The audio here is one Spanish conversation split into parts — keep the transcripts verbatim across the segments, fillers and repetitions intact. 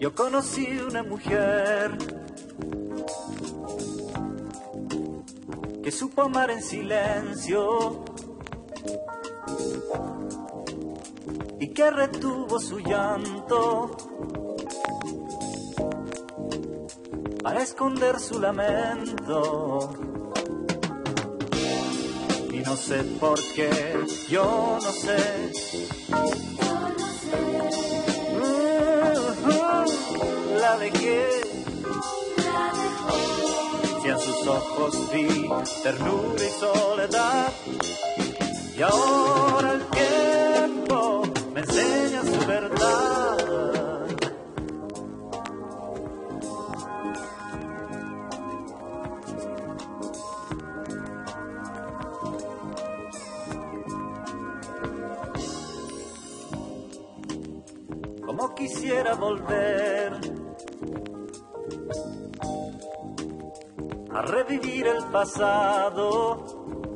Yo conocí una mujer que supo amar en silencio y que retuvo su llanto para esconder su lamento. Y no sé por qué, yo no sé. Uh-huh, la dejé. Si en sus ojos vi ternura y soledad, y ahora el tiempo me enseña su verdad. Como quisiera volver a revivir el pasado,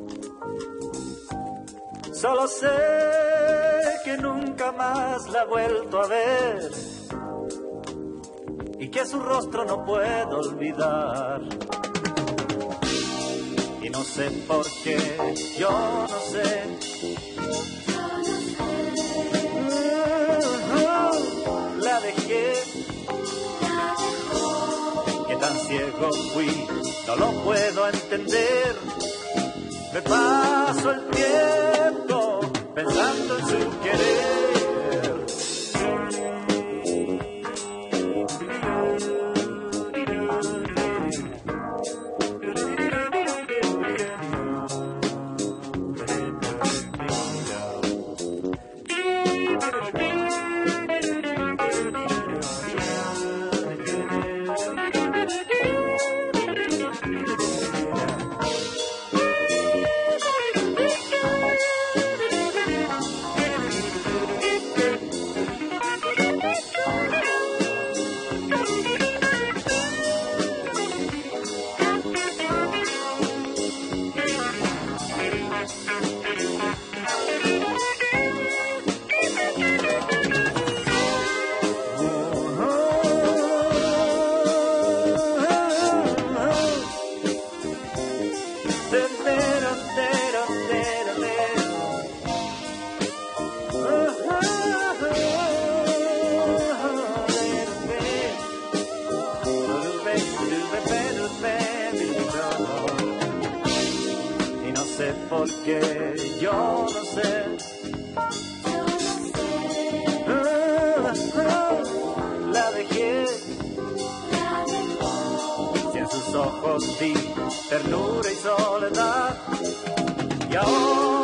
solo sé que nunca más la he vuelto a ver y que su rostro no puedo olvidar. Y no sé por qué, yo no sé. Uh-huh, la dejé. Que tan ciego fui, no lo puedo entender. Me paso el tiempo pensando en su querer. Y no sé por qué, yo no sé. La dejé. Si en sus ojos vi ternura y soledad, y ahora